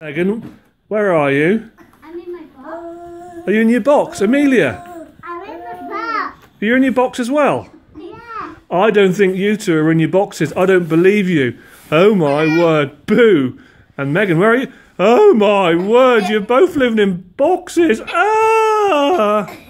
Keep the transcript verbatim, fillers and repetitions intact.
Megan, where are you? I'm in my box. Are you in your box? Amelia? I'm in the box. Are you in your box as well? Yeah. I don't think you two are in your boxes. I don't believe you. Oh my word. Boo. And Megan, where are you? Oh my word, you're both living in boxes. Ah!